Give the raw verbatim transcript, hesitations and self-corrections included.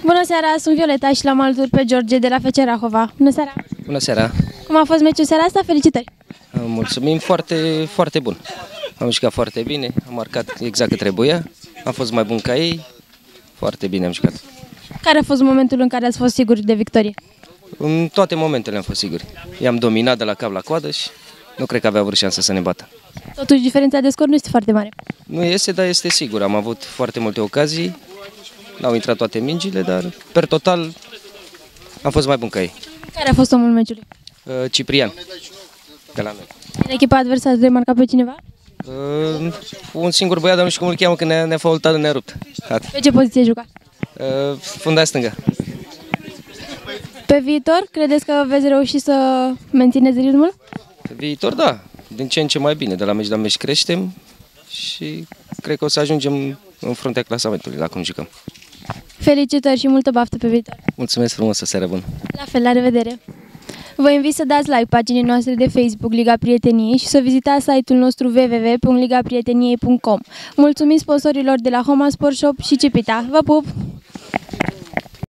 Bună seara, sunt Violeta și l-am alături pe George de la F C Rahova. Bună seara! Bună seara! Cum a fost meciul seara asta? Felicitări! Mulțumim, foarte, foarte bun. Am jucat foarte bine, am marcat exact cât trebuia, am fost mai bun ca ei, foarte bine am jucat. Care a fost momentul în care ați fost siguri de victorie? În toate momentele am fost siguri. I-am dominat de la cap la coadă și nu cred că avea vreo șansă să ne bată. Totuși, diferența de scor nu este foarte mare. Nu este, dar este sigur. Am avut foarte multe ocazii, n-au intrat toate mingile, dar per total am fost mai bun ca ei. Care a fost omul meciului? Uh, Ciprian, de la noi. În echipa adversă ați remarcat pe cineva? Uh, un singur băiat, dar nu știu cum îl cheamă, că ne-a ne faultat, ne-a rupt. Pe ce poziție juca? Uh, fundaș stângă. Pe viitor, credeți că veți reuși să mențineți ritmul? Pe viitor, da. Din ce în ce mai bine. De la meci la meci creștem și cred că o să ajungem în fruntea clasamentului, la cum jucăm. Felicitări și multă baftă pe viitor! Mulțumesc frumos, o seară bună! La fel, la revedere! Vă invit să dați like paginii noastre de Facebook Liga Prieteniei și să vizitați site-ul nostru w w w punct liga prieteniei punct com. Mulțumim sponsorilor de la Homa Sport Shop și Cipita. Vă pup!